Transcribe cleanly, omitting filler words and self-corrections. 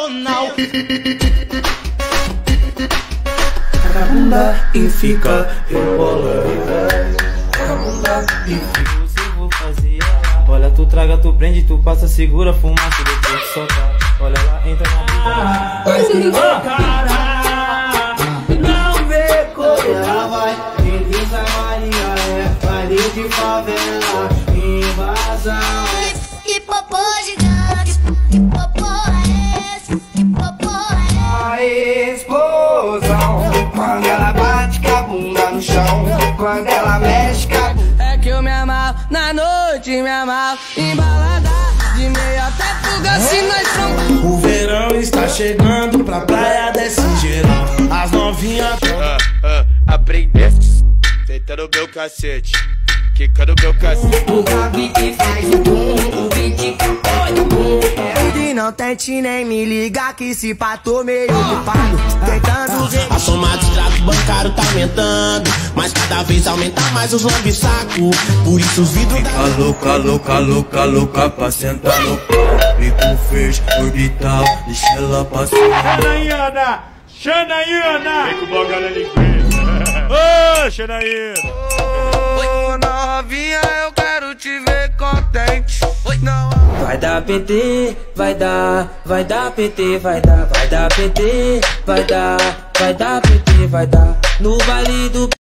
sensacional. Taca a bunda e fica rebolando. Taca a bunda e fica. Vou fazer ela. Olha, tu traga, tu prende, tu passa, segura, fumaça, depois tu solta. Olha lá, entra na vida. Mas quem cara não vê como ela vai. Elisa Maria é baile de favela, invasão. Que popô gigante, que popô é esse, que popô é esse. A explosão, quando ela bate com a bunda no chão, quando ela mexe com a bunda. É que eu me amarro na noite, me amarro em balada, de meia até fuga se nós somos. O verão está chegando pra praia desse geral. As novinhas aprendeste, sentando meu cacete, quicando meu cacete. O Gabi que faz o bum, o beat que põe o bum. E não tente nem me ligar que se pá tô meio ocupado, tentando ver. a soma de extrato bancário tá aumentando, mas cada vez aumenta mais os lambe-saco. Por isso os vidros da Louca, louca, louca, louca pra sentar no pau. Vem com feixe, orbital, deixa ela passar. Xanaína! Xanaína! Vem com o blog na linguiça. Ô, Xanaína! Ô novinha, eu quero te ver contente. Não. Vai dar PT, vai dar PT, vai dar PT, vai dar PT, vai dar no baile do